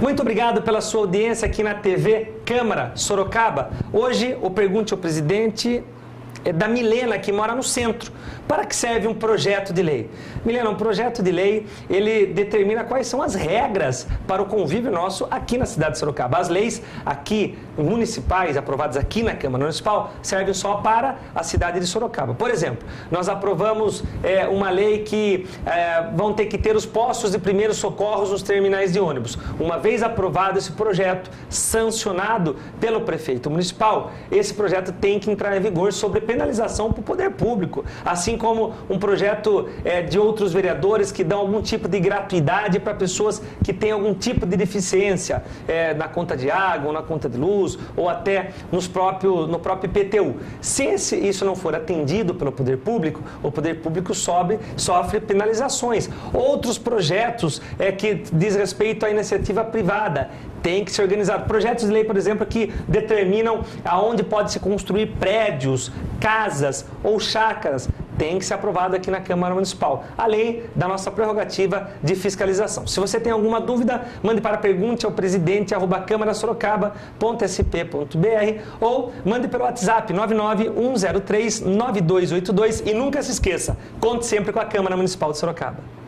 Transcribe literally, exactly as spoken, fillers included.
Muito obrigado pela sua audiência aqui na T V Câmara Sorocaba. Hoje o Pergunte ao Presidente é da Milena, que mora no centro. Para que serve um projeto de lei? Milena, um projeto de lei, ele determina quais são as regras para o convívio nosso aqui na cidade de Sorocaba. As leis aqui municipais, aprovadas aqui na Câmara Municipal, servem só para a cidade de Sorocaba. Por exemplo, nós aprovamos é, uma lei que é, vão ter que ter os postos de primeiros socorros nos terminais de ônibus. Uma vez aprovado esse projeto, sancionado pelo prefeito municipal, esse projeto tem que entrar em vigor sobre penalização para o poder público, assim como um projeto é, de outros vereadores que dão algum tipo de gratuidade para pessoas que têm algum tipo de deficiência é, na conta de água, ou na conta de luz, ou até nos próprio, no próprio I P T U. Se esse, isso não for atendido pelo poder público, o poder público sobe, sofre penalizações. Outros projetos é, que diz respeito à iniciativa privada, tem que ser organizado. Projetos de lei, por exemplo, que determinam aonde pode se construir prédios, casas ou chácaras, tem que ser aprovado aqui na Câmara Municipal, além da nossa prerrogativa de fiscalização. Se você tem alguma dúvida, mande para pergunte ao presidente arroba câmara sorocaba ponto s p ponto b r ou mande pelo WhatsApp nove nove um zero três nove dois oito dois e nunca se esqueça, conte sempre com a Câmara Municipal de Sorocaba.